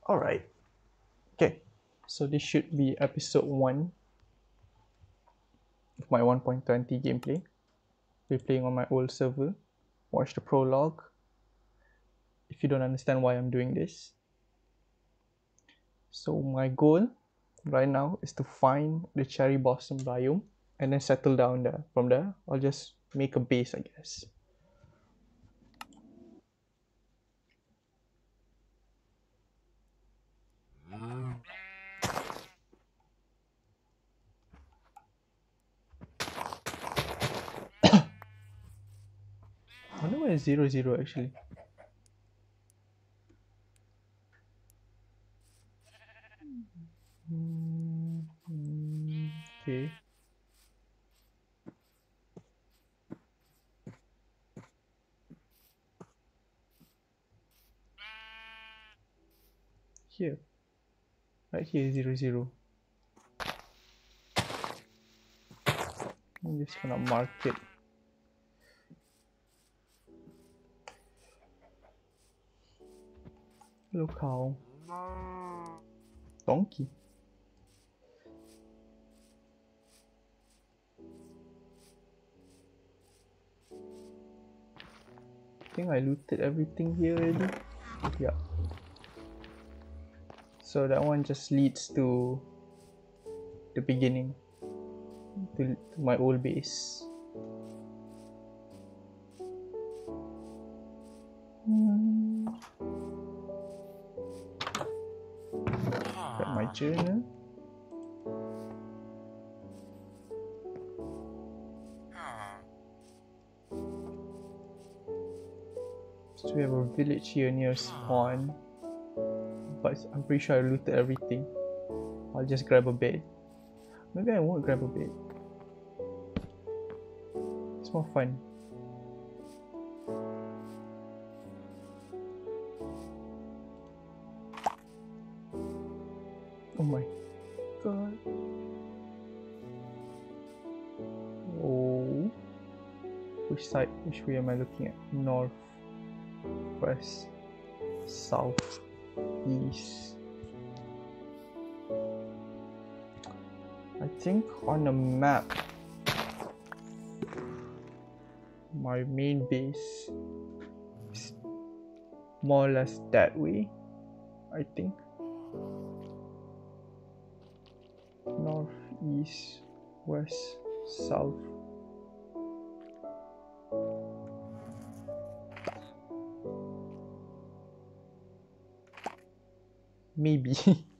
Alright, okay, so this should be episode 1 of my 1.20 gameplay. We're playing on my old server. Watch the prologue if you don't understand why I'm doing this. So my goal right now is to find the cherry blossom biome and then settle down there. From there, I'll just make a base, I guess. I wonder where is 0, actually. Okay. Here. Right here is 0. I'm just gonna mark it. Hello, cow. Donkey. I think I looted everything here already. Yeah. So that one just leads to the beginning, to my old base. Got my journal. So we have a village here near spawn, but I'm pretty sure I looted everything. I'll just grab a bed. Maybe I won't grab a bed. It's more fun. Oh my god. Oh. Which side? Which way am I looking at? North, west, south, east. I think on the map, my main base is more or less that way, I think. North, east, west, south. Maybe.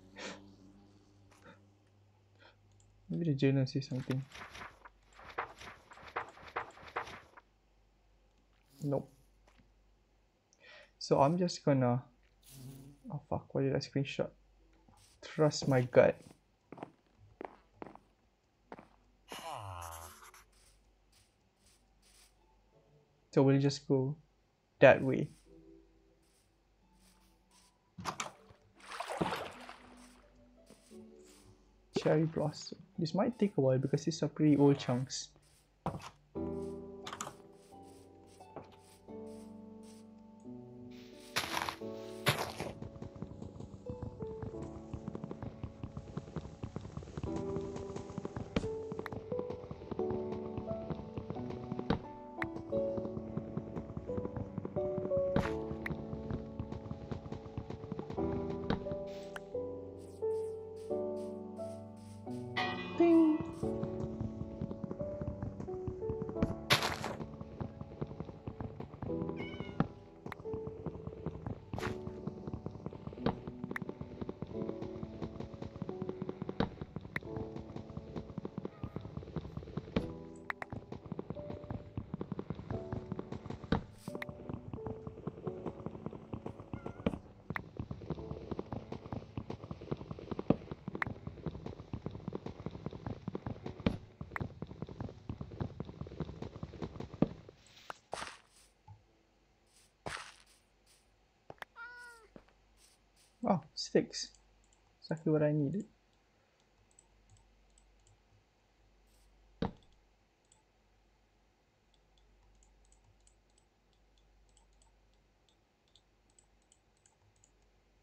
Maybe the journal says something. Nope. So I'm just gonna... Oh fuck, why did I screenshot? Trust my gut. So we'll just go that way. Cherry blossom. This might take a while because these are pretty old chunks. Ding! Oh, sticks. Exactly what I needed.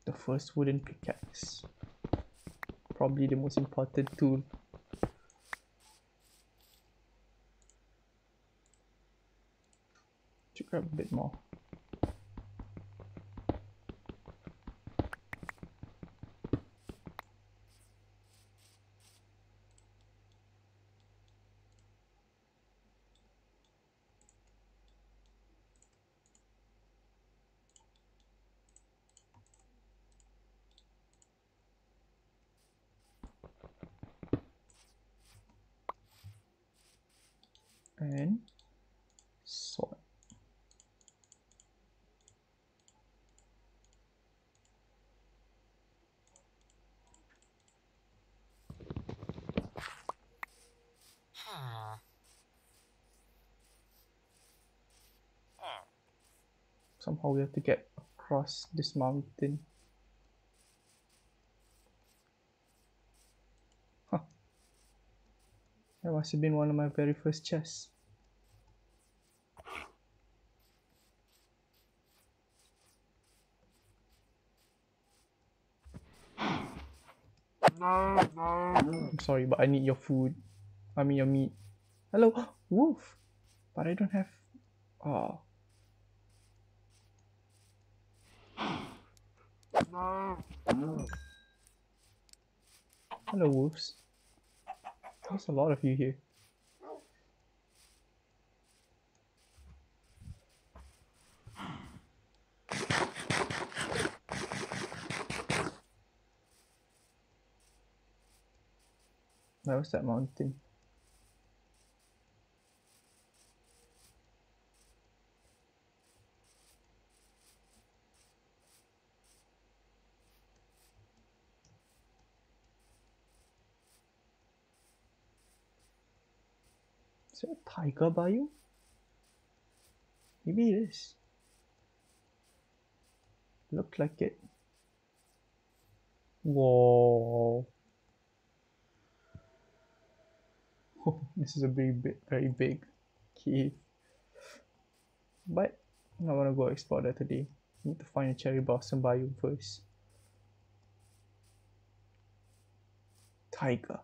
The first wooden pickaxe. Probably the most important tool. Should grab a bit more. And sword. Somehow we have to get across this mountain. Huh. That must have been one of my very first chests. I'm sorry, but I need your food. I mean your meat. Hello, wolf! But I don't have... Oh. Hello, wolves. There's a lot of you here. Where was that mountain? Is it a tiger biome? Maybe it is. Looked like it. Whoa. Oh, this is a very big cave. But I'm not gonna go explore that today. Need to find a cherry blossom biome first. Tiger.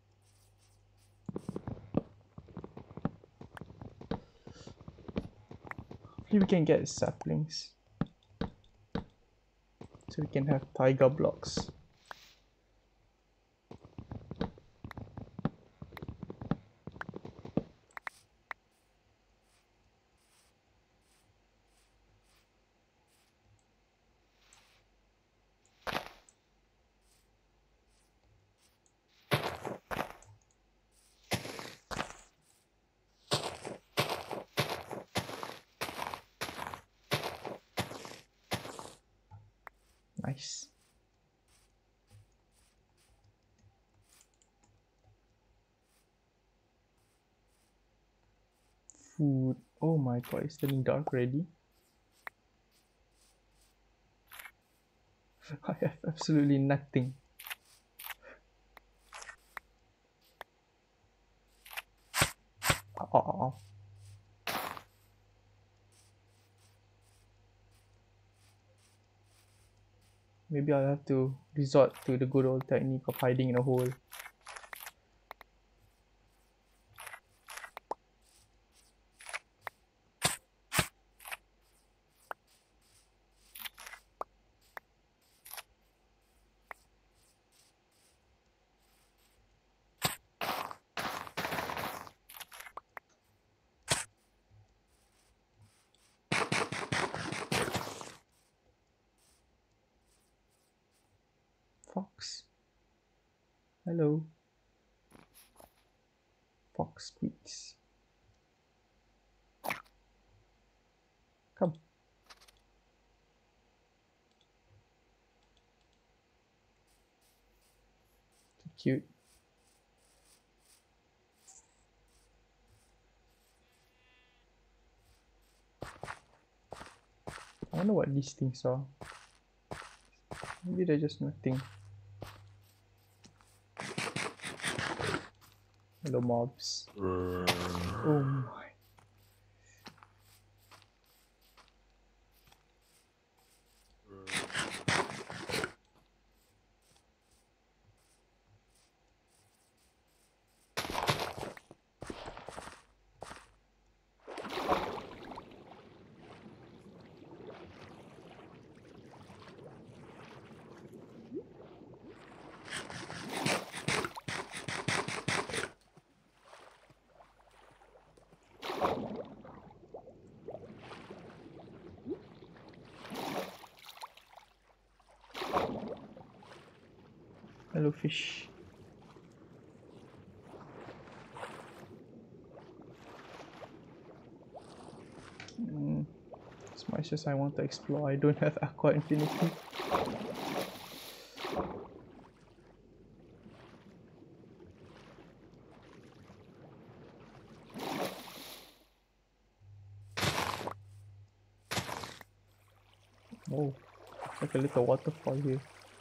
Hopefully we can get saplings, so we can have tiger blocks. Nice. Food. Oh my god, it's turning dark already. I have absolutely nothing. Oh. Maybe I'll have to resort to the good old technique of hiding in a hole. Fox. Hello. Fox squeaks. Come. So cute. I wonder what these things are. Maybe they're just nothing. Hello, mobs. Oh my. Hello, fish. As much as I want to explore, I don't have Aqua Infinity. Oh, like a little waterfall here.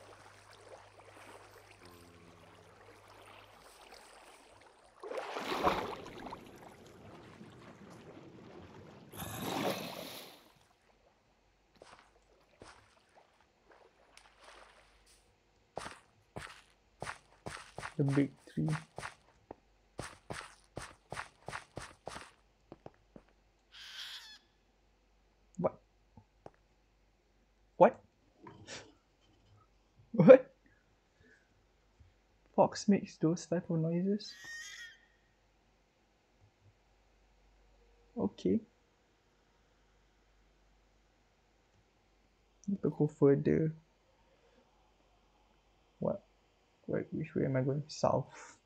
The big tree. What? What? What? Fox makes those type of noises? Okay. Need to go further. What? Wait, which way am I going? South.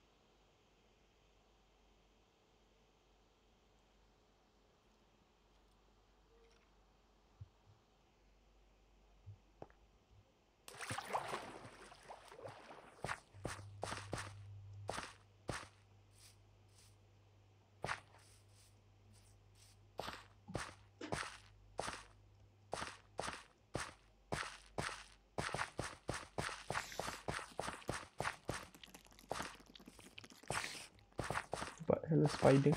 But hello, spider.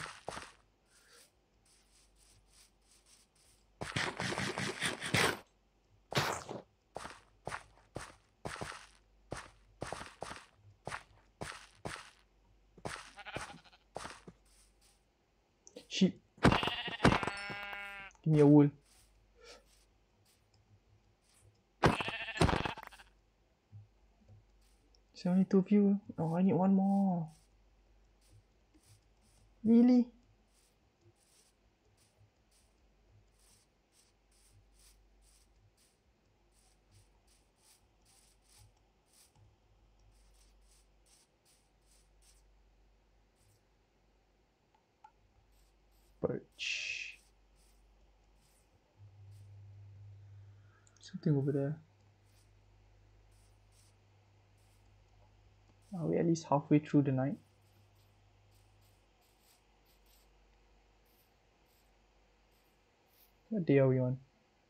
Sheep. Give me a wool. There's only 2 of you. Oh, I need 1 more. Really? Birch. Something over there. Are we at least halfway through the night? What day are we on?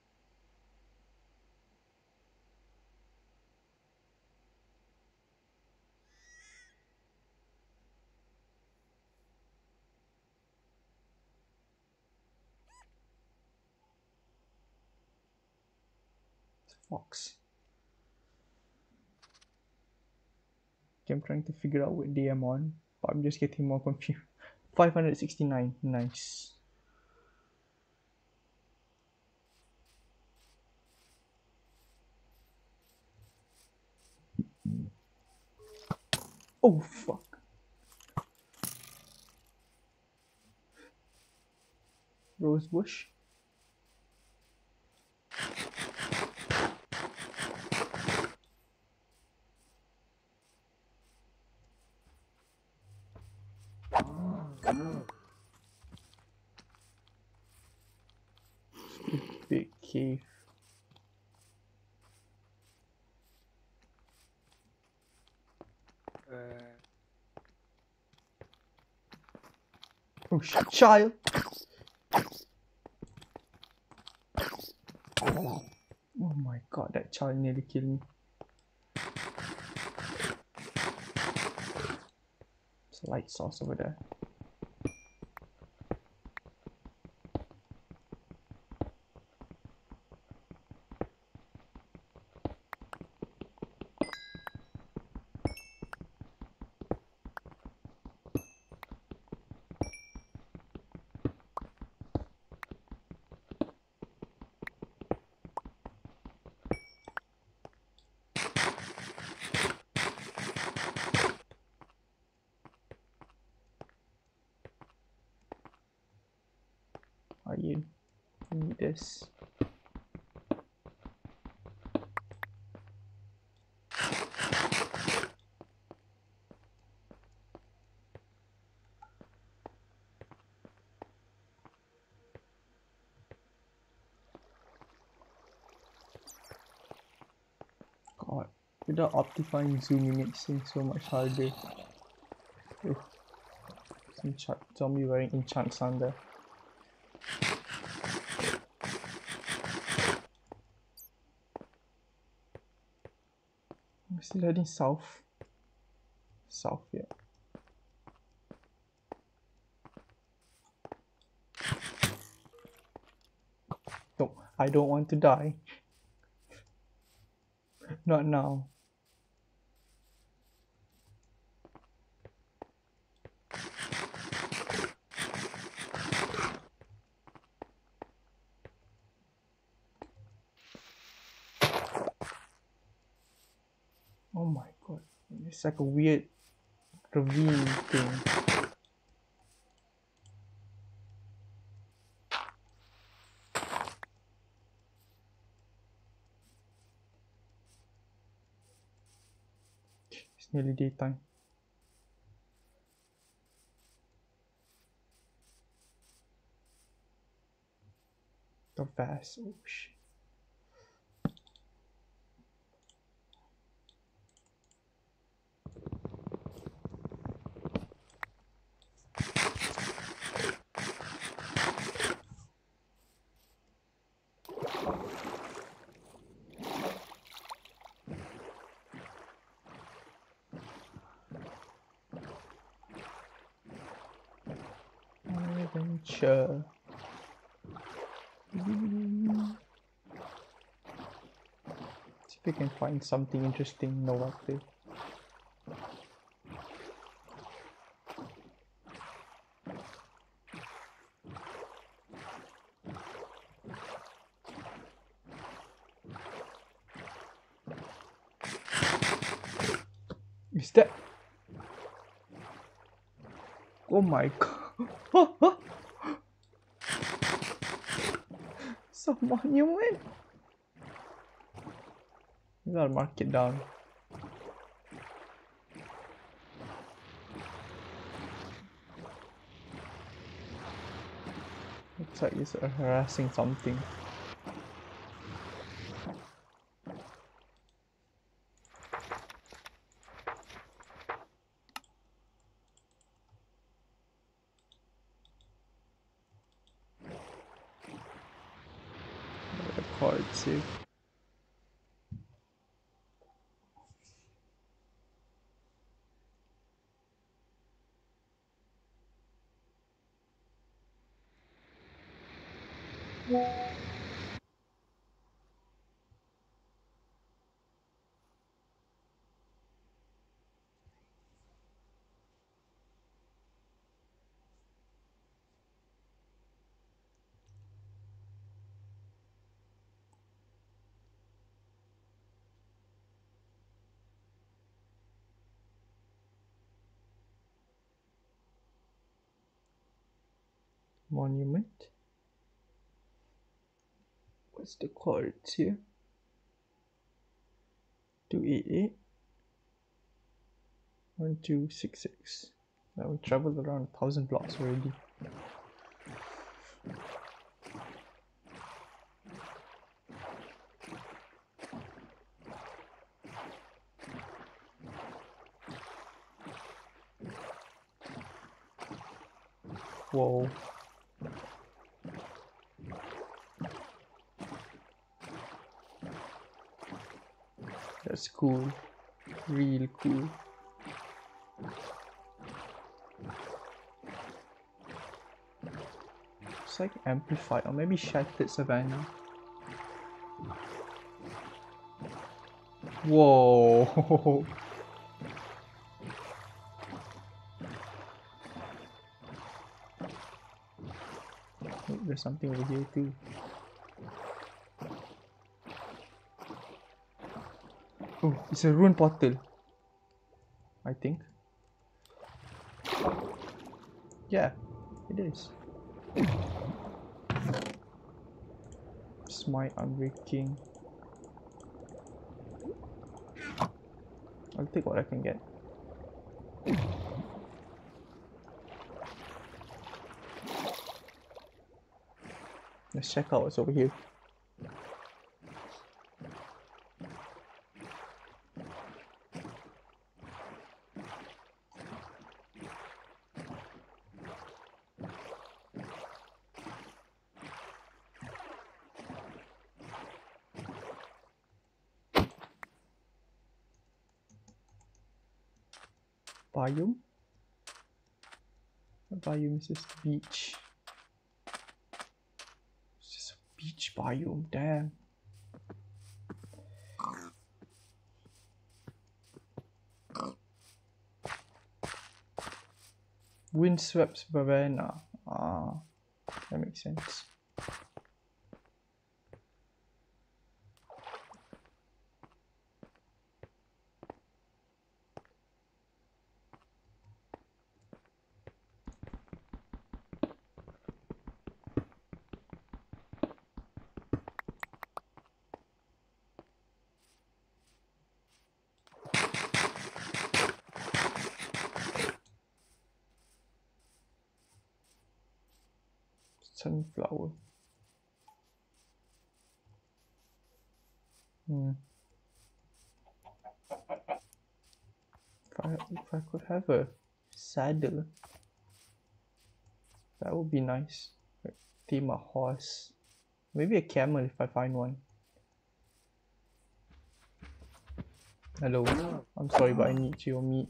It's a fox. Okay, I'm trying to figure out what day I'm on, but I'm just getting more confused. 569. Nice. Oh, fuck. Rose bush. Big cave. Oh shit, child! Oh my god, that child nearly killed me. There's a light source over there. Are you? I need this. Without optifying zoom, it makes things so much harder. Ooh. Some zombie wearing enchant sound there. We're still heading south. South, yeah. No, I don't want to die. Not now. Oh my god. It's like a weird ravine thing. It's nearly daytime. The vast. Oh shit. Adventure. See if we can find something interesting. No, what to. Is that? Oh my god. Some monument. We gotta mark it down. Looks like it's harassing something. The cards here. Monument. What's the cards here? 288 1266. Now we traveled around 1,000 blocks already. Whoa. That's cool. Real cool. It's like amplified or maybe shattered savannah. Whoa. There's something over here too. Oh, it's a rune portal. I think. Yeah, it is. Smite Unbreaking. I'll take what I can get. Let's check out what's over here. Biome? What biome is this? Beach. It's just a beach biome, damn. Windswept savanna. Ah, that makes sense. Sunflower. If I could have a saddle, that would be nice. Like, tame a horse. Maybe a camel if I find one. Hello. I'm sorry, but I need your meat.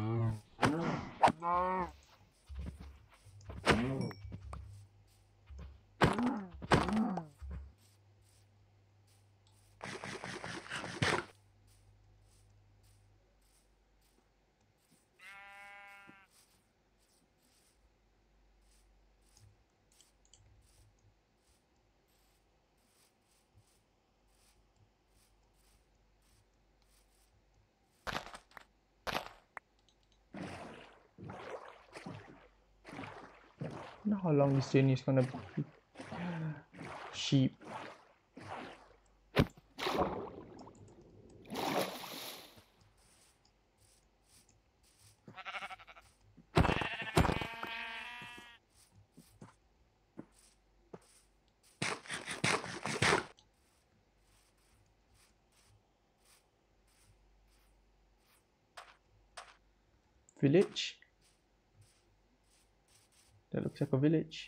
I don't know how long this journey is gonna be. Sheep. Village? That looks like a village.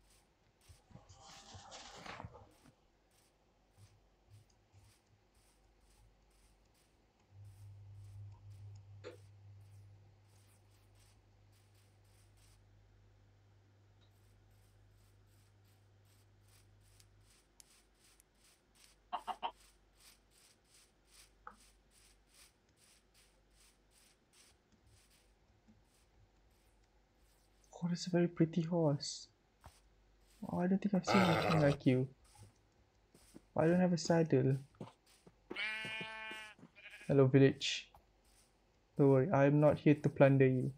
Oh, that's a very pretty horse. Oh, I don't think I've seen anything like you. I don't have a saddle. Hello, village. Don't worry, I am not here to plunder you.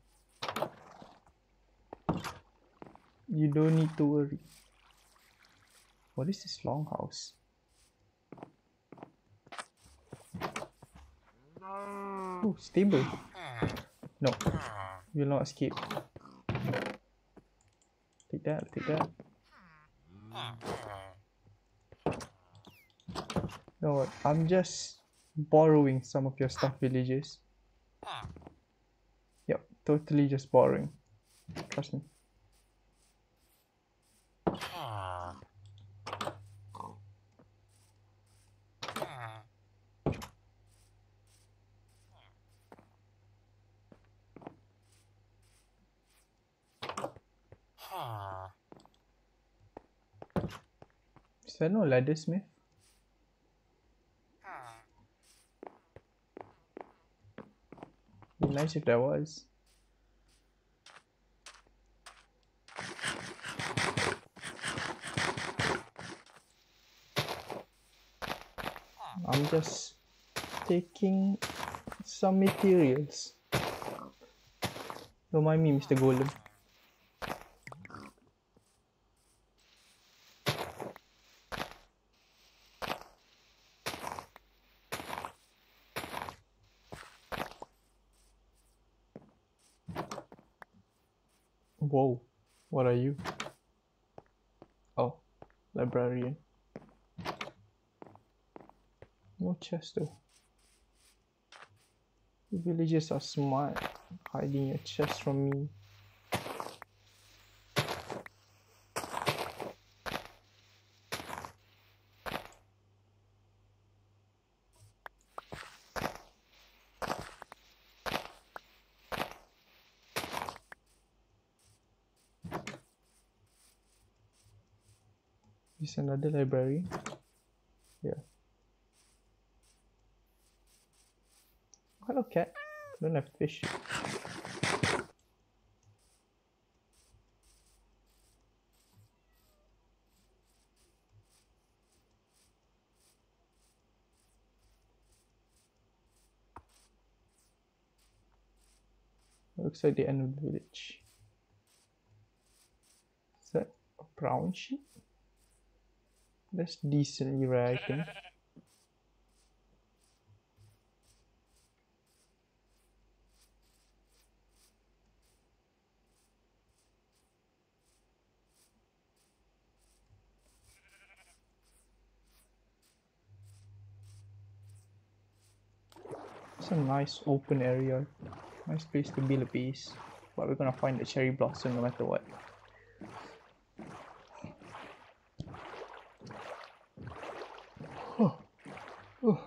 You don't need to worry. What is this longhouse? Oh, stable. No, you'll not escape. Take that, take that. No, what? I'm just borrowing some of your stuff, villagers. Yep, totally just borrowing. Trust me. Is there no laddersmith? Be nice if there was. I'm just taking some materials. Don't mind me, Mr. Golem. Whoa, what are you? Oh, librarian. No chest though. The villagers are smart, hiding your chest from me. Is another library? Yeah. Hello, cat. Don't have fish. Looks like the end of the village. Is that a brown sheep? That's decently rare, I think. It's a nice open area. Nice place to build a base. But we're gonna find the cherry blossom no matter what. Oh. Oh.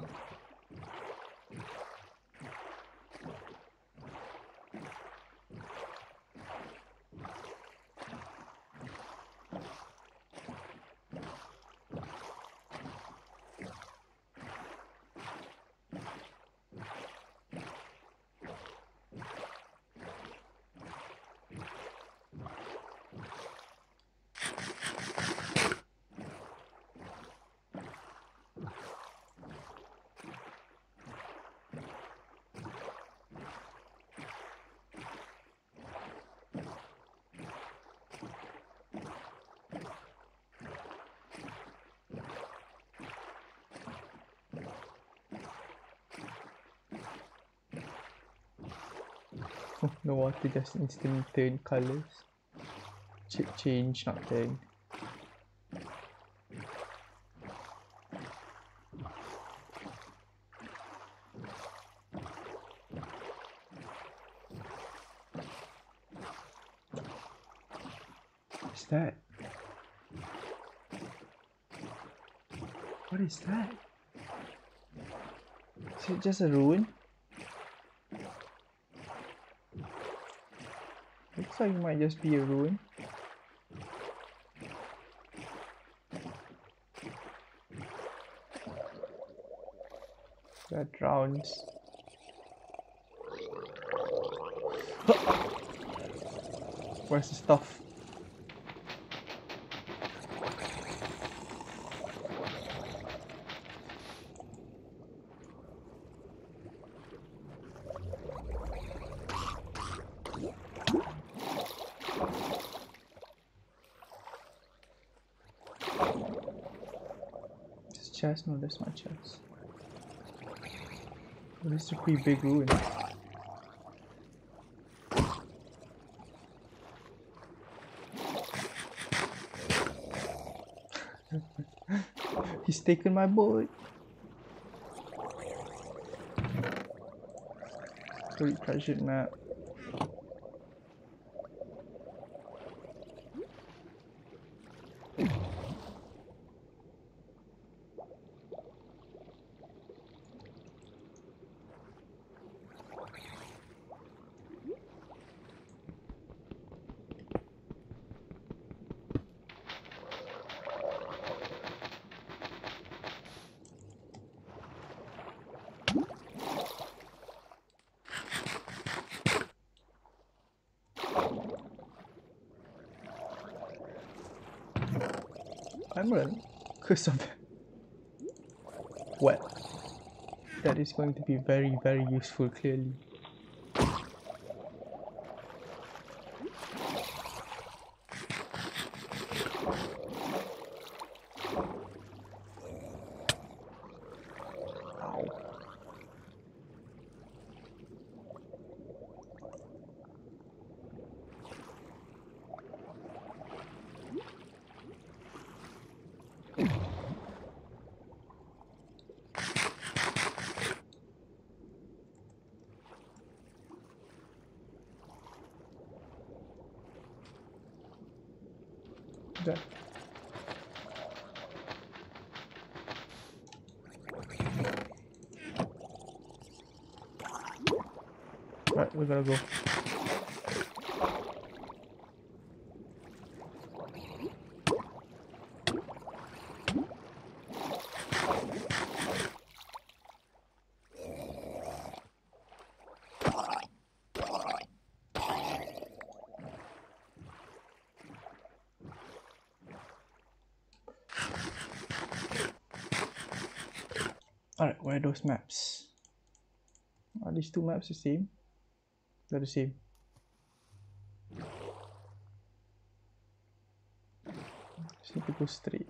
The water just instantly turn colours. Change, not turn. What's that? What is that? Is it just a ruin? Looks like it might just be a ruin. That drowns. Where's the stuff? This chest? No, that's my chest. Oh, this is a pretty big ruin. He's taken my boat. Very treasured map. Emerald? Curse of wet. That is going to be very, very useful, clearly. Ow. That. Right, we gotta go. Alright, where are those maps? Are these two maps the same? They're the same. Just need to go straight.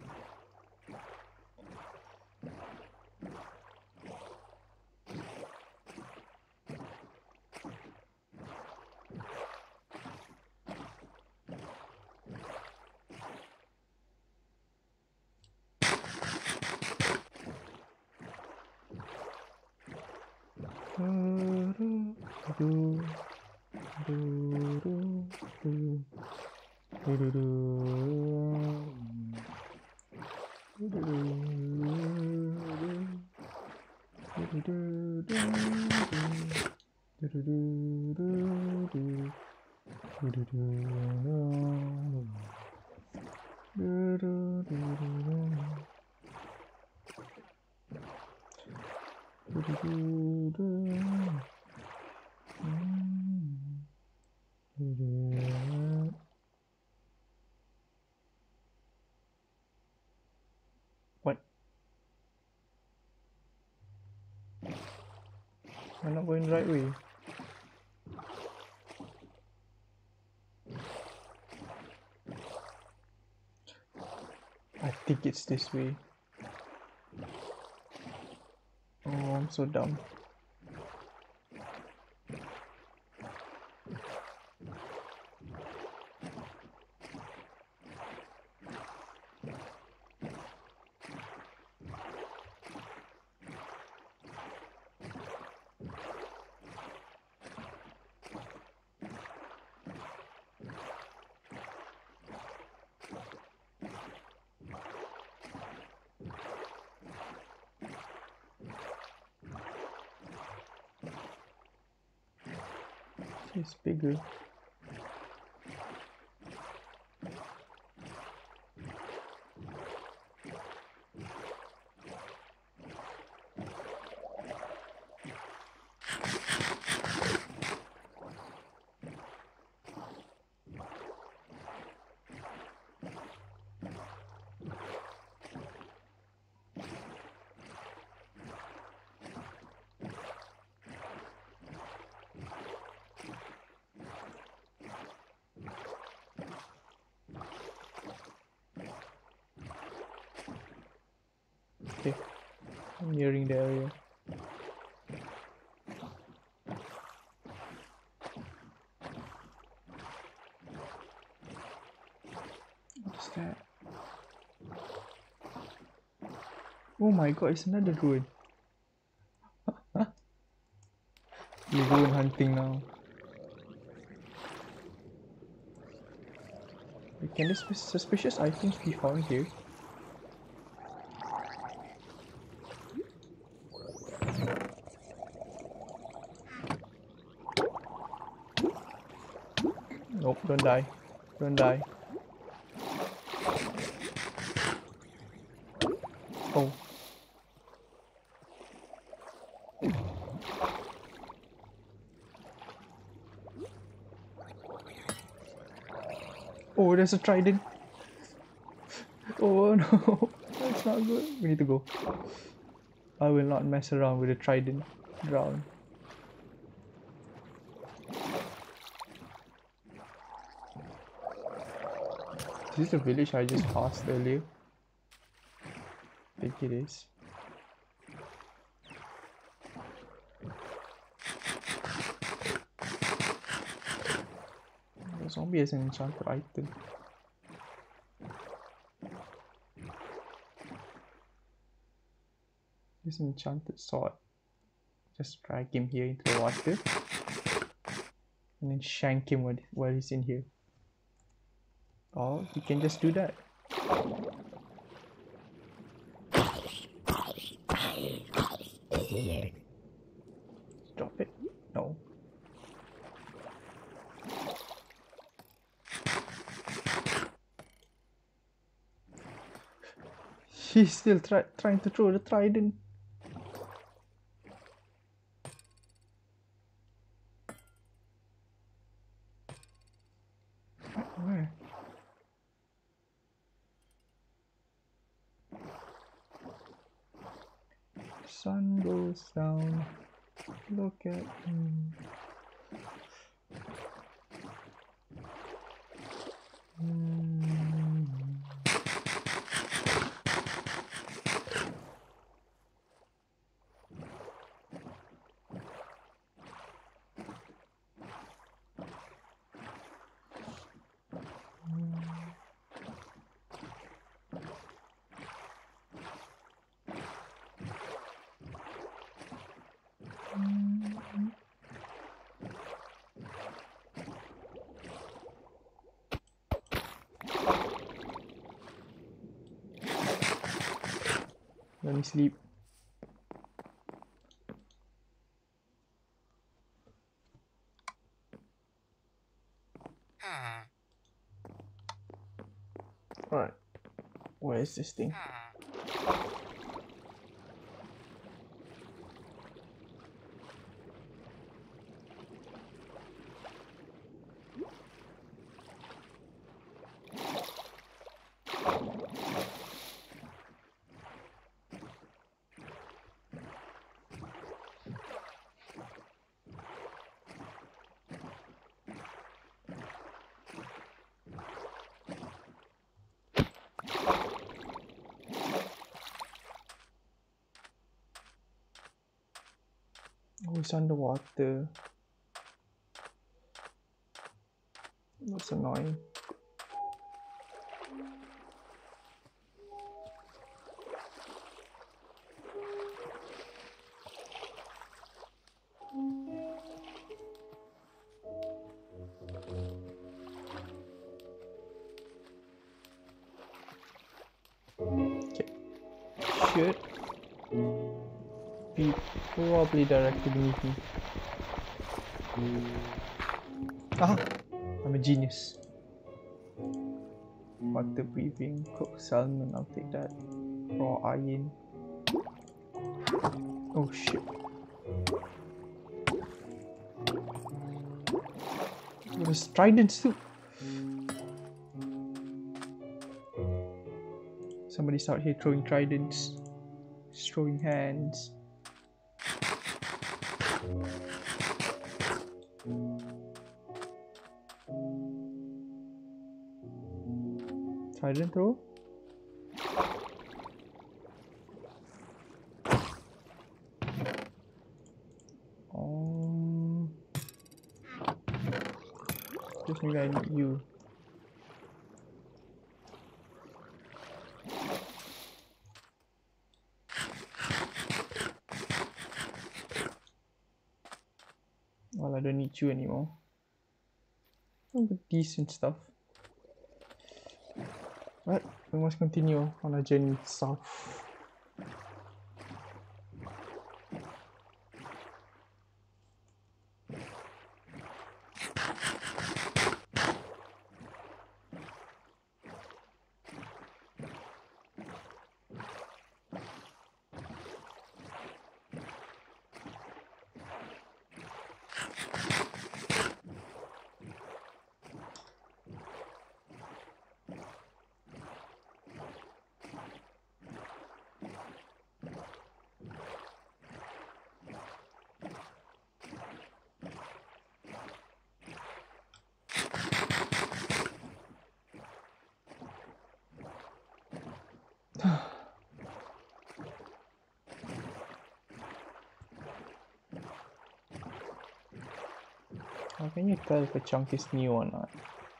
What? I'm not going the right way. I think it's this way. Oh, I'm so dumb. It's bigger. Okay, I'm nearing the area. What's that? Oh my god, it's another ruin. We're ruin hunting now. Can this suspicious items be found here? Nope, don't die. Don't die. Oh. Oh, there's a trident. Oh no, that's not good. We need to go. I will not mess around with a trident. Drown. Is this the village I just passed earlier? I think it is. The zombie has an enchanted item. This enchanted sword. Just drag him here into the water. And then shank him while he's in here. Or you can just do that. Drop it. No. He's still trying to throw the trident. Where? Sun goes down. Look at me. Let me sleep. Alright, where is this thing? Oh, it's underwater. That's annoying. Okay. Should be probably directly beneath me. Ah! I'm a genius. Water breathing, cooked salmon, I'll take that. Raw iron. Oh shit. There's tridents too. Somebody's out here throwing tridents. Throwing hands. Trident throw? Just maybe I need you. Well, I don't need you anymore. Oh, decent stuff. But we must continue on our journey south. How can you tell if a chunk is new or not?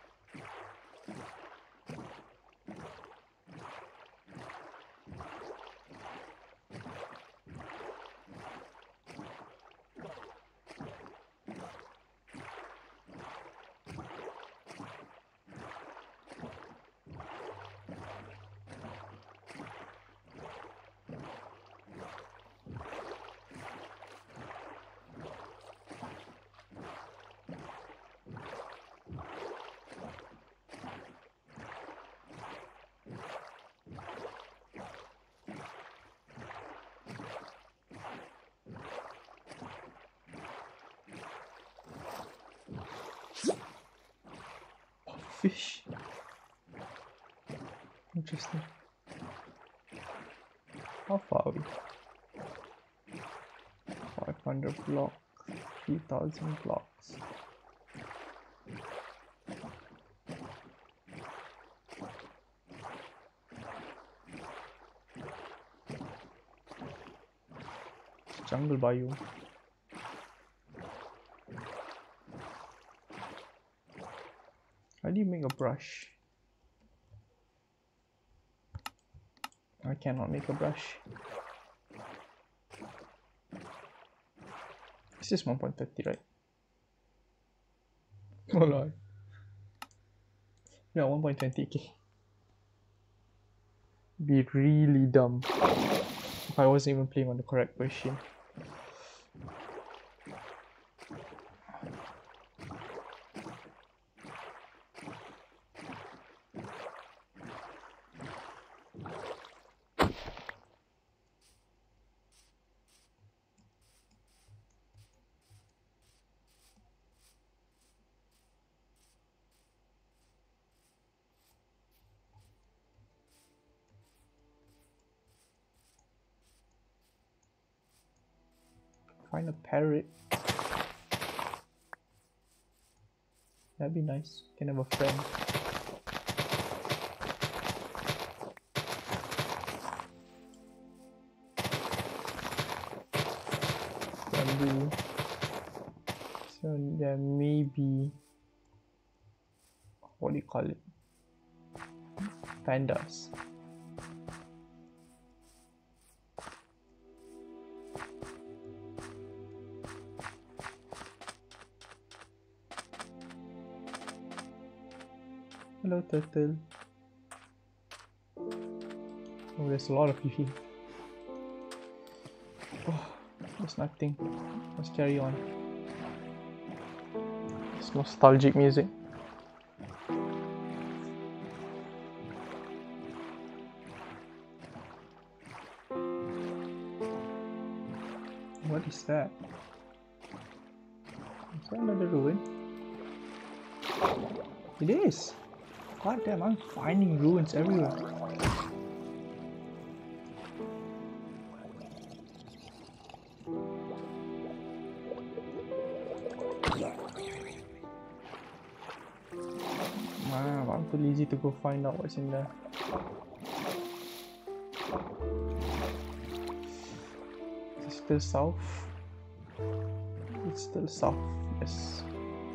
Fish. Interesting. How far are we? 500 block, 3000 blocks. Jungle biome. How do you make a brush? I cannot make a brush. This is 1.30, right? Oh lord. Yeah, 1.20k. Be really dumb if I wasn't even playing on the correct version. Find a parrot. That'd be nice. Can have a friend. Bamboo. So there may be, what do you call it? Pandas. Hello, turtle. Oh, there's a lot of you here. Oh, there's nothing. Let's carry on. It's nostalgic music. What is that? Is that another ruin? It is! God damn, I'm finding ruins everywhere. Wow, I'm too lazy to go find out what's in there. Is it still south? It's still south, yes.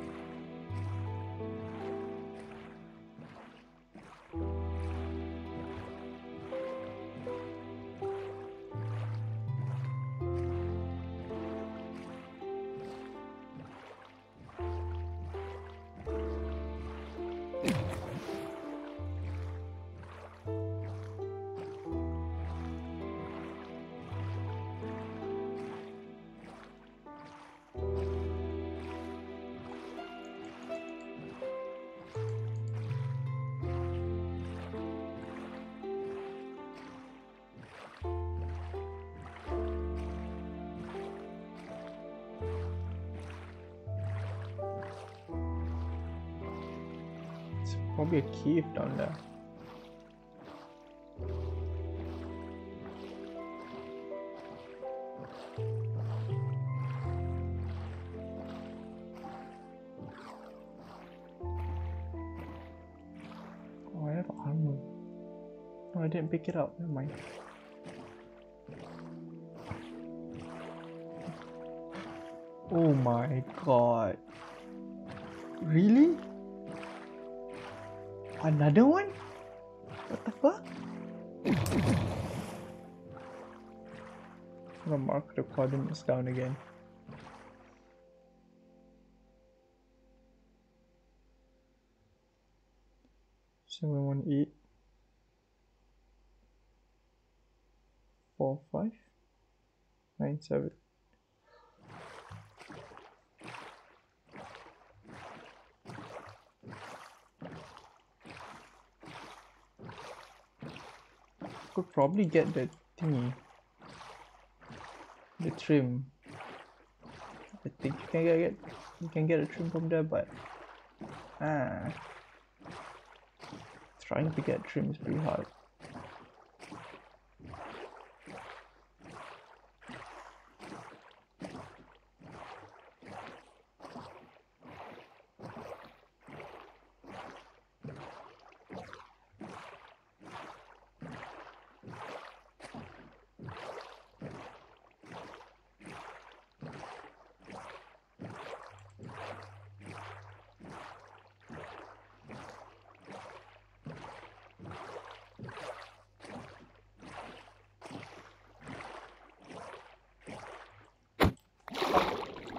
Probably a cave down there. Oh, I have armor. No, I didn't pick it up. Never mind. Oh my god. Really? Another one? What the fuck? I'm gonna mark the coordinates down again. Seven one eight 4597. Could probably get the thingy, the trim. I think you can get a trim from there, but trying to get trim is pretty hard.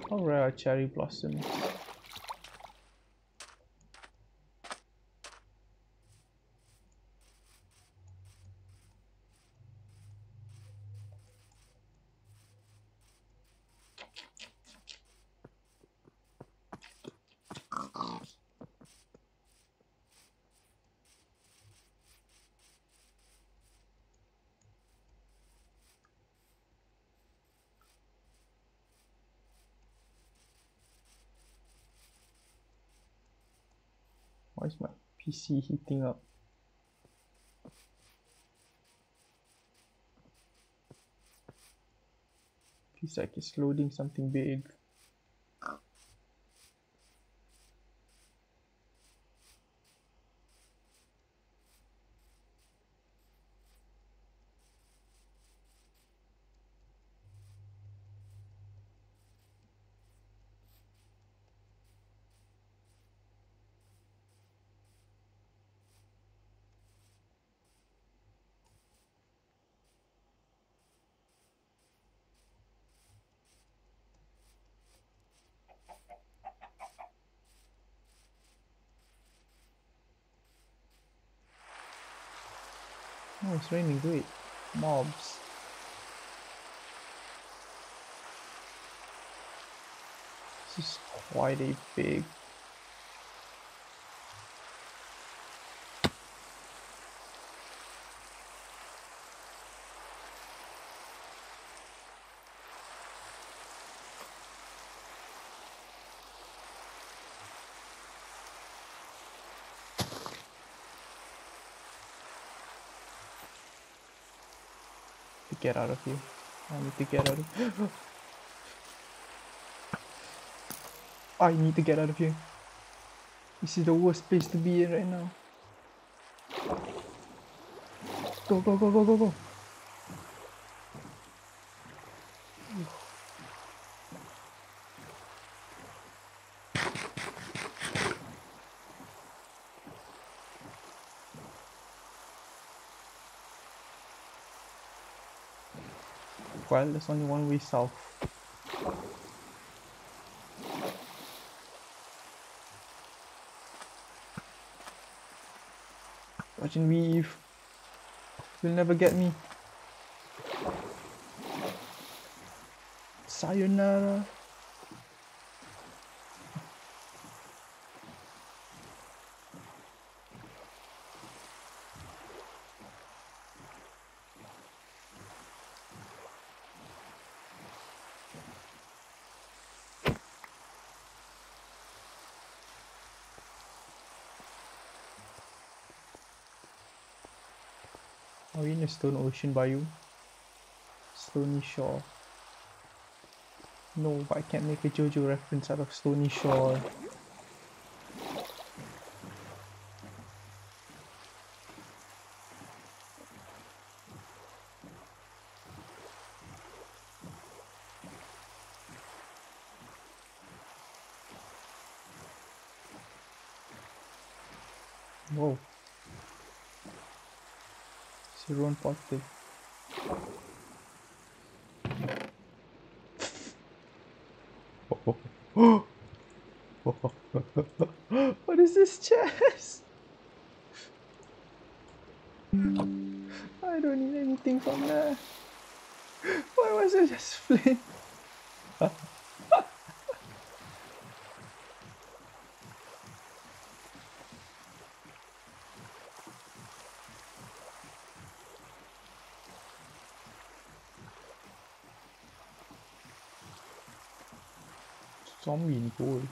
How rare are cherry blossoms? Why is my PC heating up? Feels like it's loading something big. Oh, it's raining, great. Mobs. This is quite a big. To get out of here. I need to get out of I need to get out of here. This is the worst place to be in right now. Go, go, go, go, go, go. Well, there's only one way south. Watch and weave. You'll never get me. Sayonara. Are we in a stone ocean bayou? Stony Shore. No, but I can't make a JoJo reference out of Stony Shore. Whoa. Siron Portal. What is this chest? I don't need anything from there. Why was it just flint? Zombie in gold.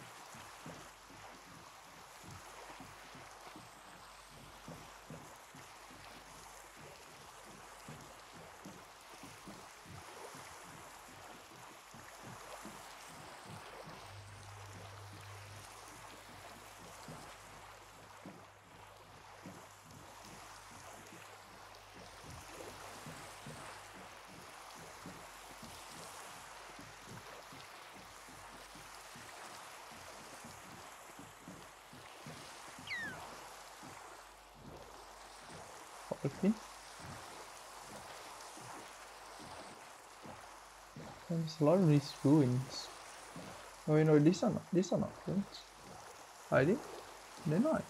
Okay. There's a lot of these ruins. Oh, you know, these are not friends. Are they? They're not.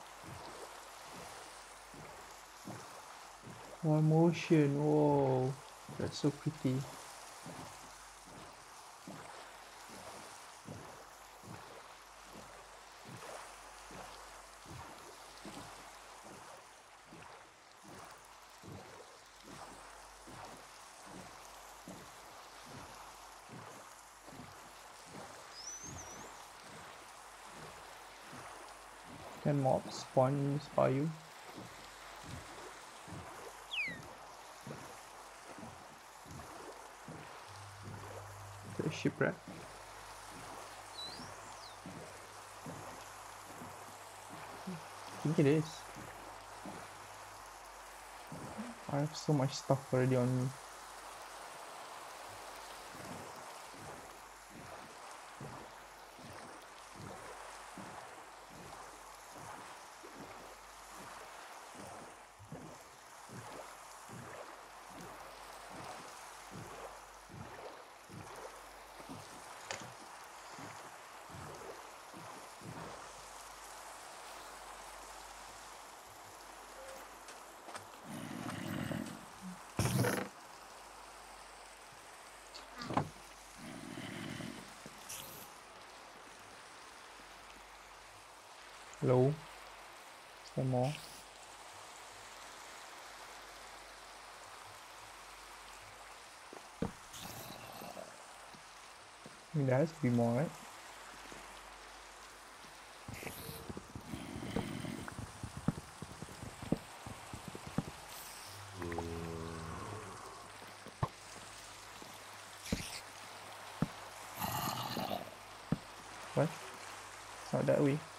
One motion. Whoa, that's so pretty. Can mobs spawn in Spyro? The shipwreck. I think it is. I have so much stuff already on me. Hello? Is there more? I mean, there has to be more, right? What? It's not that way.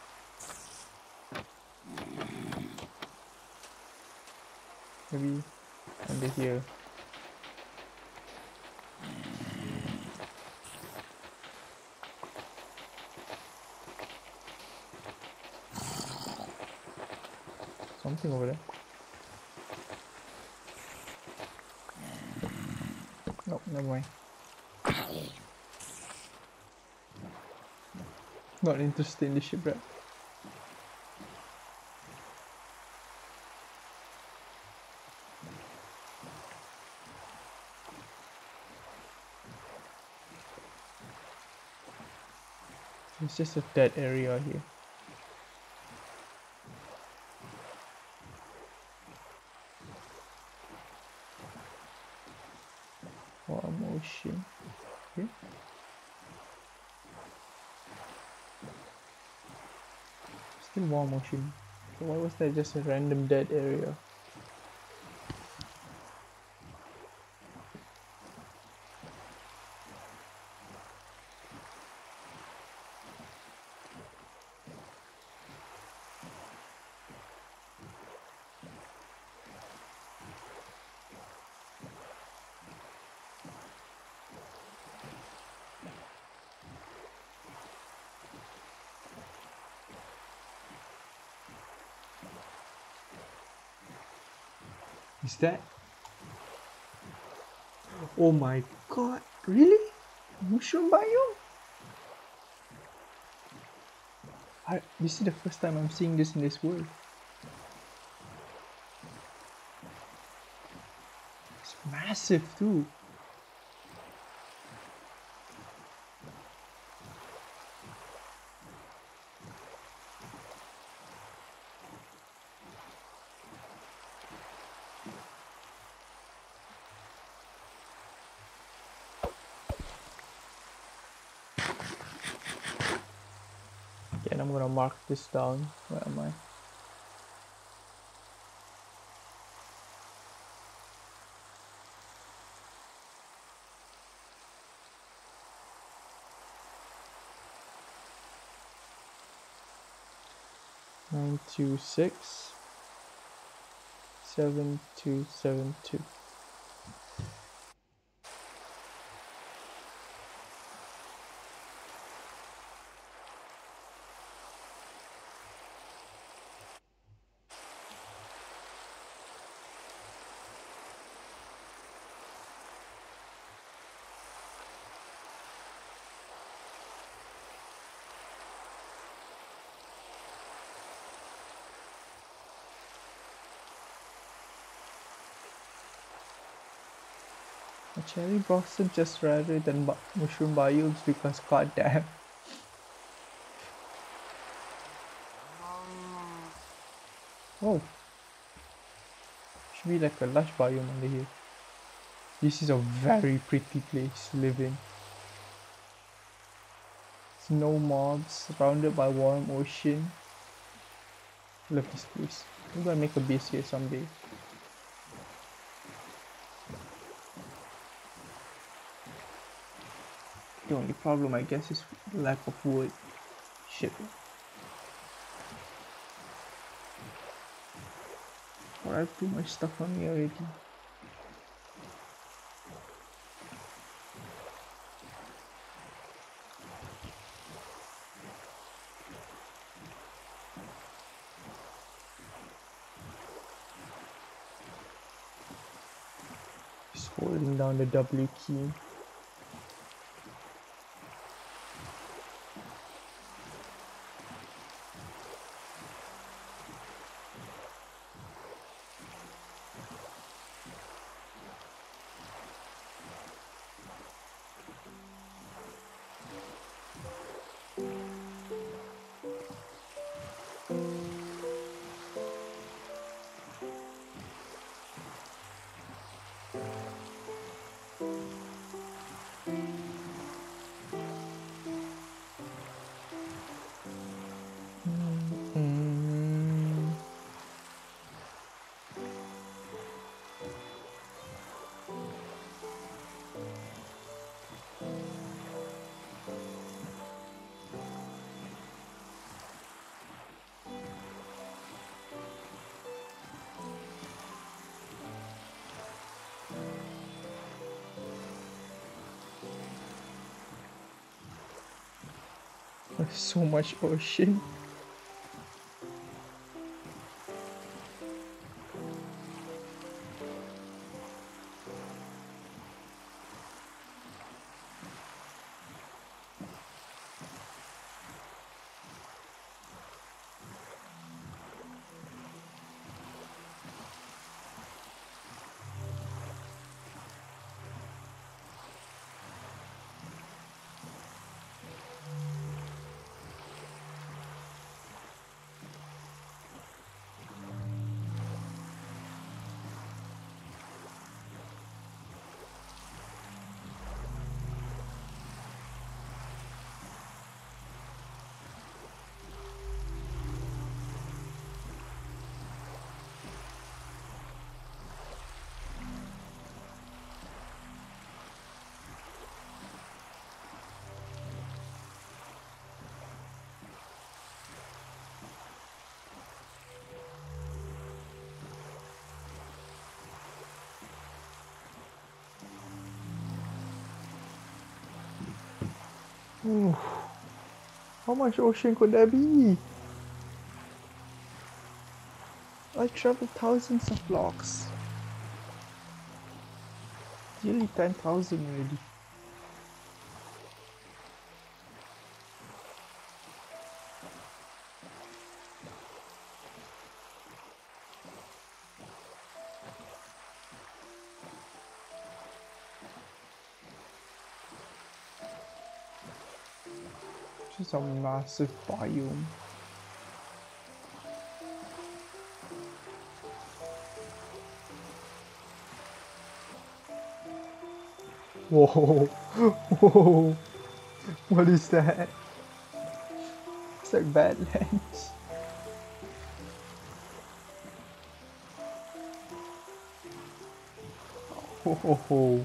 Maybe under here. Something over there. Nope, never mind. Not interested in the shipwreck. It's just a dead area here. War motion. Okay. Still war motion. So why was that just a random dead area? Is that? Oh my god, really? Mushroom biome? This is the first time I'm seeing this in this world. It's massive too. Okay, and I'm gonna mark this down. Where am I? Nine two six 7272. A cherry blossom just rather than mushroom biomes because goddamn. Oh, should be like a lush biome under here. This is a very pretty place to live in. Snow mobs surrounded by warm ocean. Love this place. I'm gonna make a base here someday. The only problem I guess is lack of wood. Shit. Or I have too much stuff on me already. Just holding down the W key. There's so much ocean. Ooh. How much ocean could there be? I traveled thousands of blocks. Nearly 10,000 already. Just a massive biome. Whoa, whoa, what is that? It's like Badlands. Ho ho ho.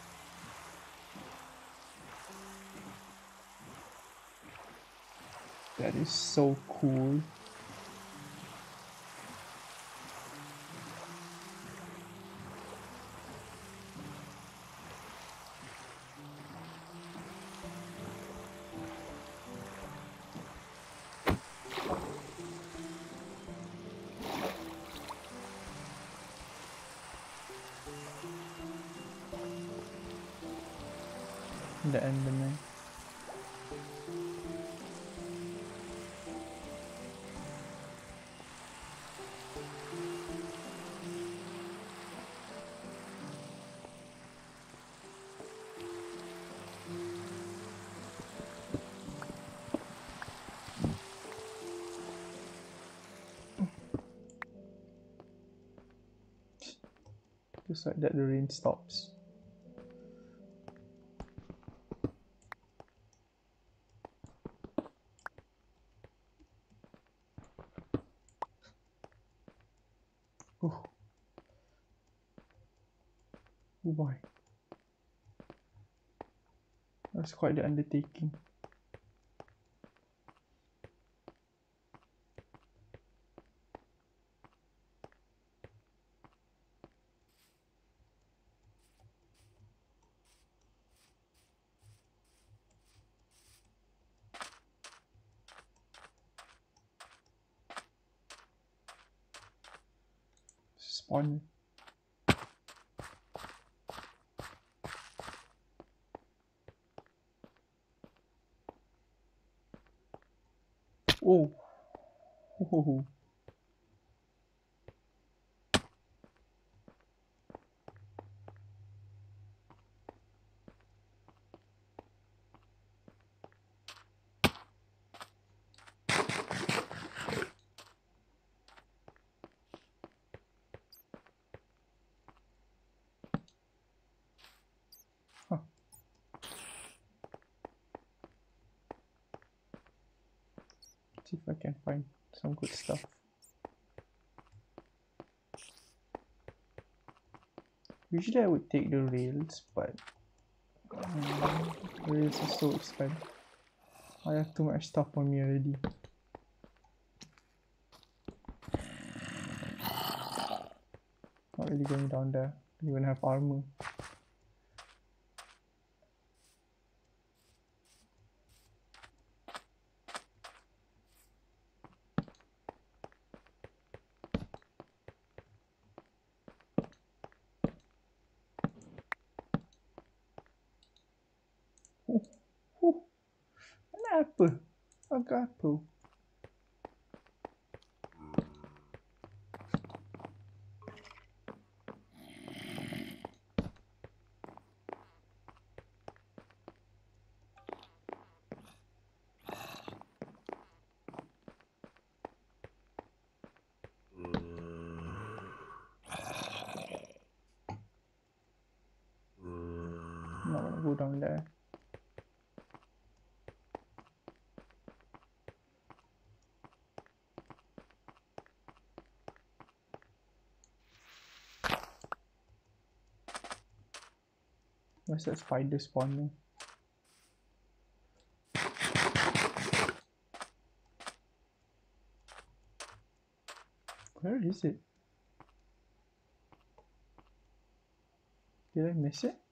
That is so cool. The Enderman. Just like that the rain stops. Oh, oh boy. That's quite the undertaking. Spawn. Oh. Oh. Huh. See if I can find some good stuff. Usually I would take the rails, but rails are so expensive. I have too much stuff on me already. Not really going down there. Don't even have armor. Apa? Agak apa? Not gonna go down there. Where's that spider spawning? Where is it? Did I miss it?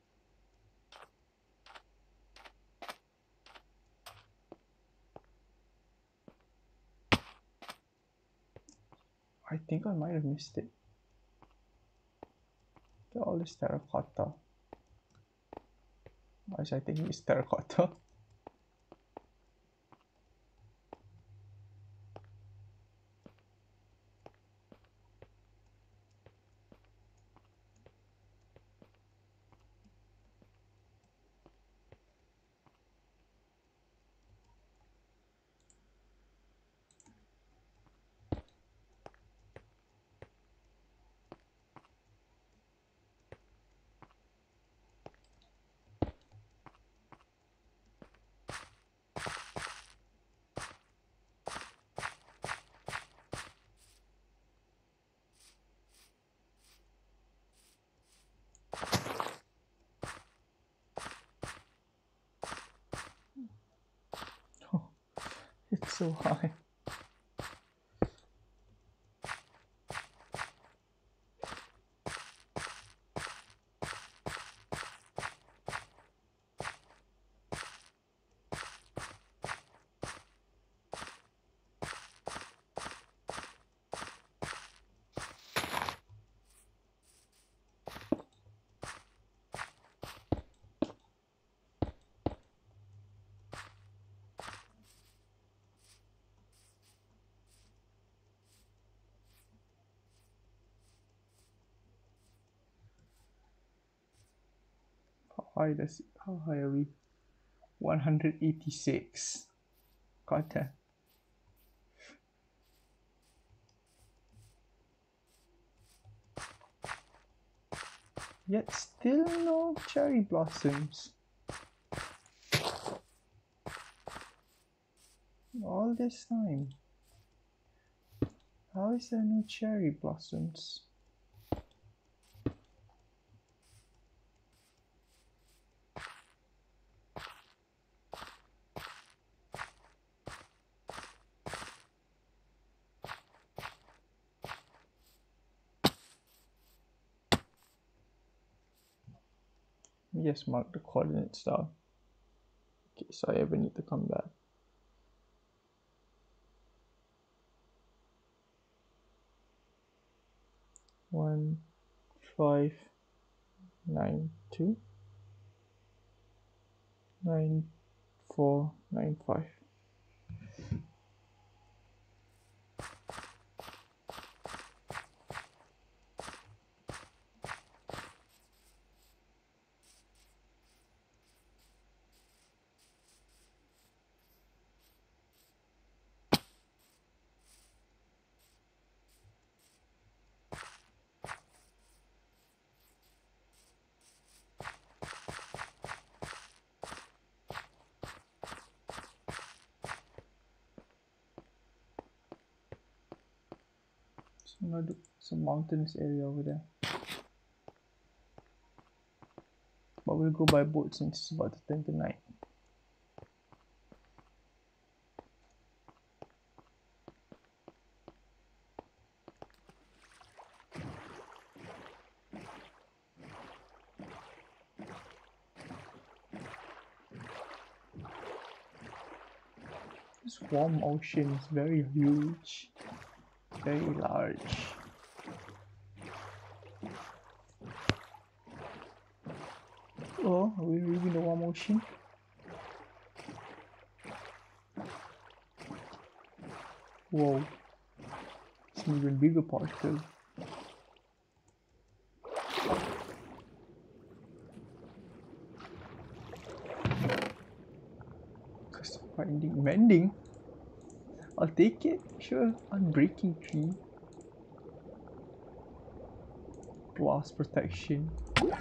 I think I might have missed it. Look at all this terracotta. Actually, I think it's terracotta. Oh, it's so high. How high are we? 186. God damn. Yet still no cherry blossoms. All this time. How is there no cherry blossoms? Let me just mark the coordinates down. Okay, so I ever need to come back. 1592 9495. Some mountainous area over there. But we'll go by boat since it's about to turn to night. This warm ocean is very huge, very large. Oh, are we leaving the warm ocean? Whoa, it's an even bigger particle. Finding mending. I'll take it, sure. Unbreaking tree. Blast protection.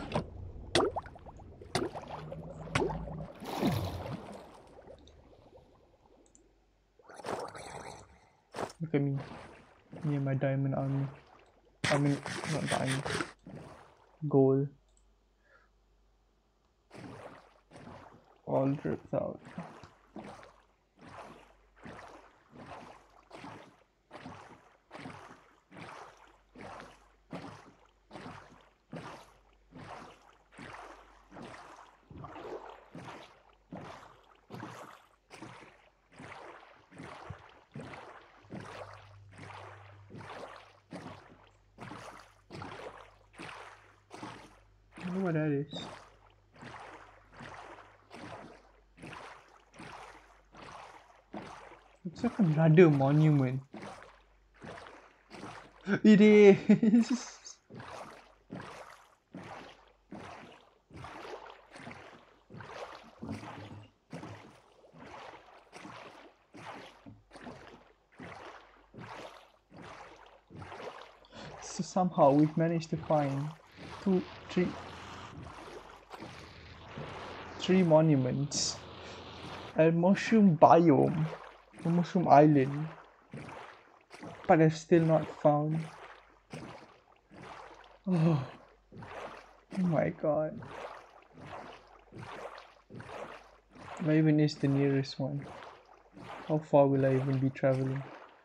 Look at me. Me and my diamond army. I mean, not diamond. Gold. All dripped out. I don't know what that is. Looks like another monument. It is. So somehow we've managed to find three monuments. A mushroom biome, a mushroom island, but I've still not found. Oh my god. Where even is the nearest one? How far will I even be traveling?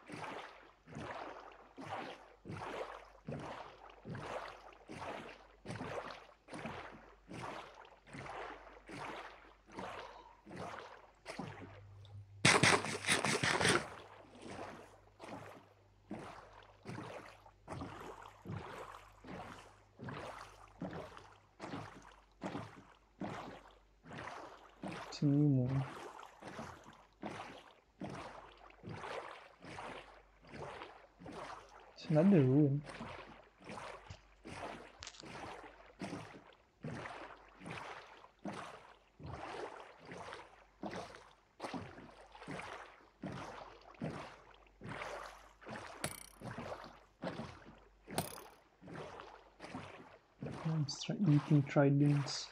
It's a new moon. It's another ruin. Start eating tridents.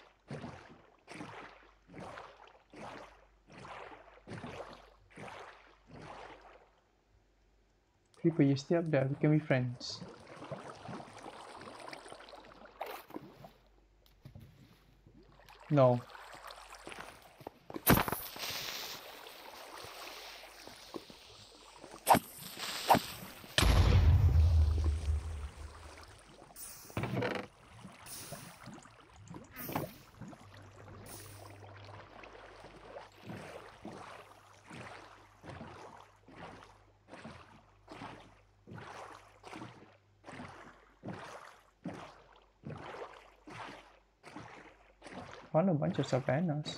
Creeper, you stay up there. We can be friends. No. Found a bunch of savannas.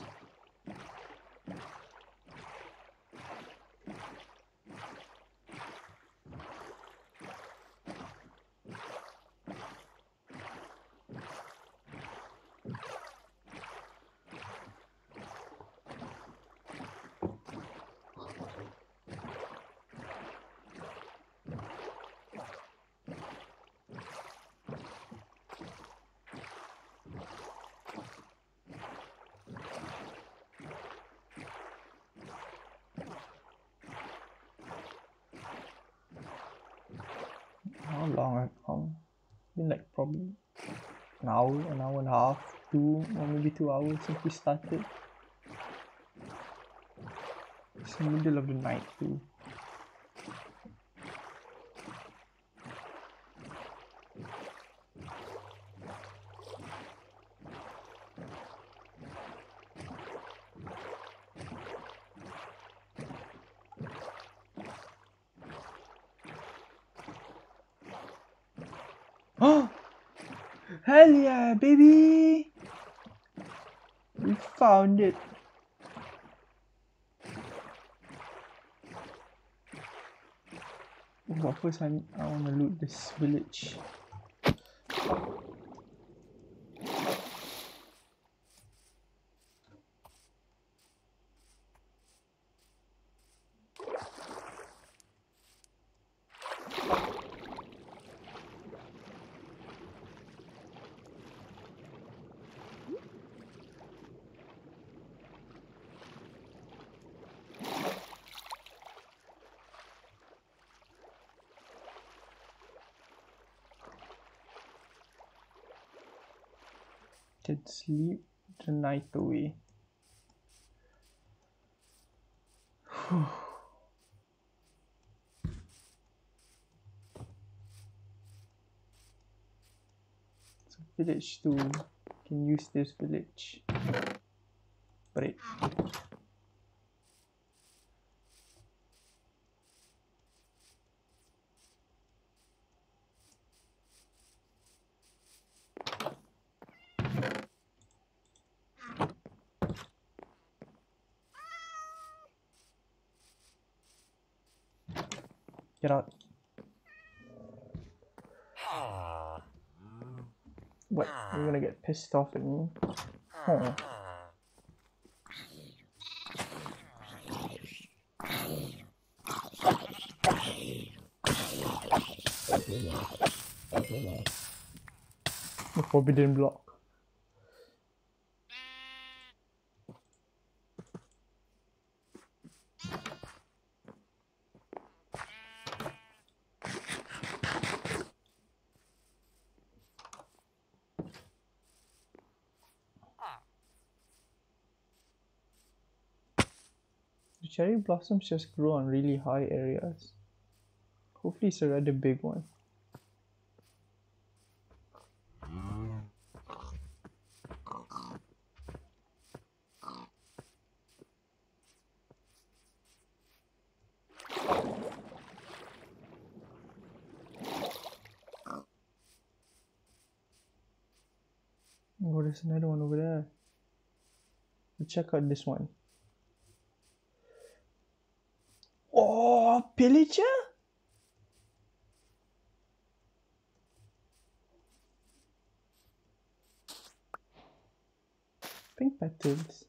How long? Been like probably an hour and a half, 2 or maybe 2 hours since we started. It's the middle of the night too. Oh! Hell yeah, baby! We found it! But first I want to loot this village. Can sleep the night away. So village 2, can use this village. Break. Get out. What? You're gonna get pissed off at me? Oh. The forbidden block. The cherry blossoms just grow on really high areas. Hopefully it's a rather big one. Oh, there's another one over there. Let's check out this one. Oh, pillager? Pink petals.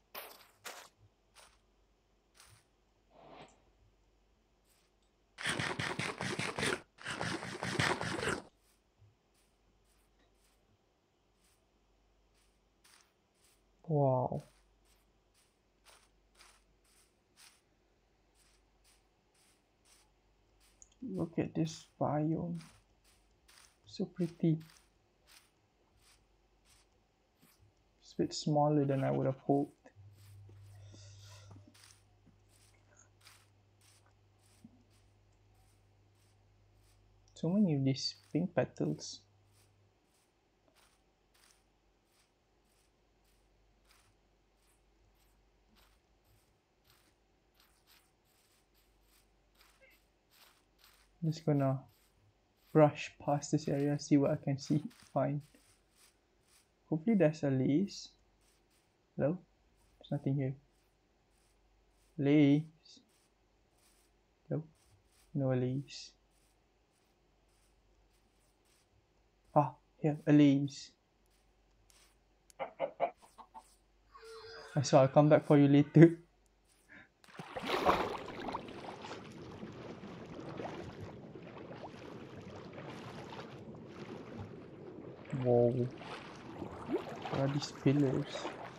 Wow. Look at this biome. So pretty. It's a bit smaller than I would have hoped. So many of these pink petals. I'm just gonna brush past this area, see what I can find. Hopefully there's a lace. Hello? There's nothing here. Lace. Hello? No lace. Ah, here, a lace. So I'll come back for you later. Whoa. What are these pillars?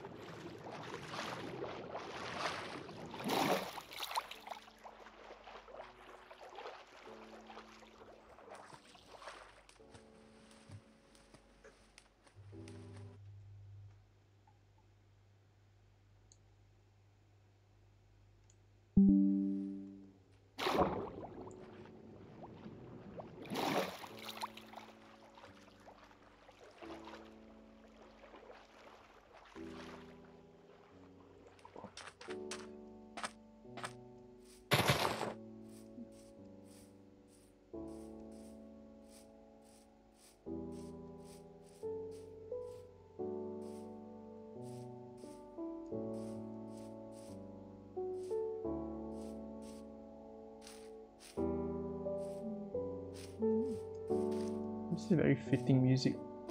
This is very fitting music.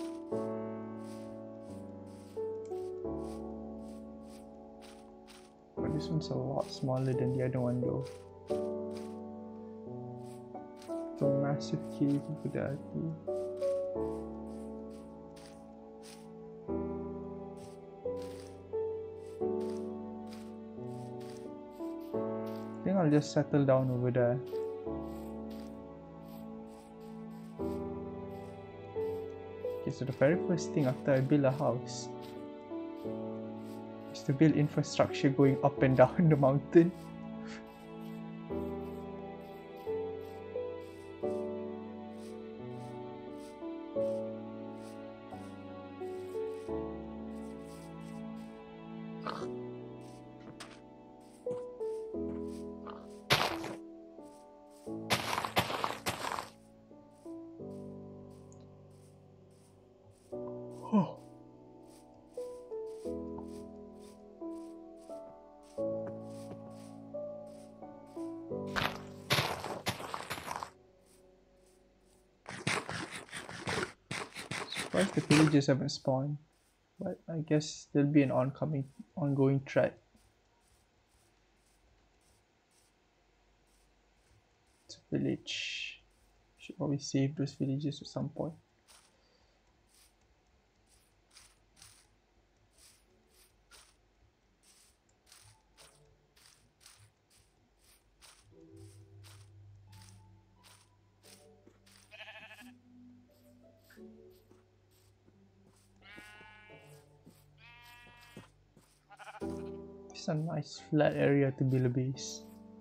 But this one's a lot smaller than the other one though. It's a massive cave over there too. I think I'll just settle down over there. Okay, so the very first thing after I build a house is to build infrastructure going up and down the mountain. Oh. Surprised the villagers haven't spawned, but I guess there'll be an ongoing threat. It's a village. Should probably save those villagers at some point. It's a nice flat area to build a base.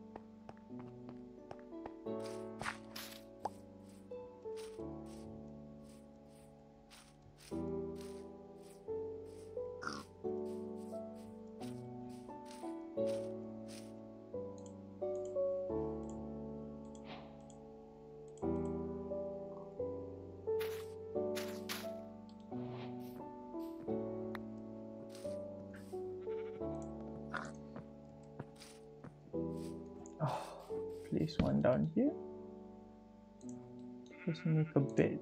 Place one down here. Just make a bed.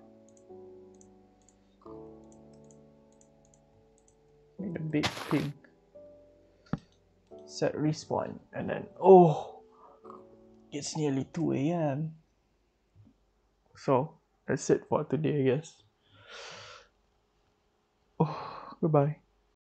Make the bed pink. Set respawn, and then it's nearly 2 a.m. So that's it for today, I guess. Goodbye.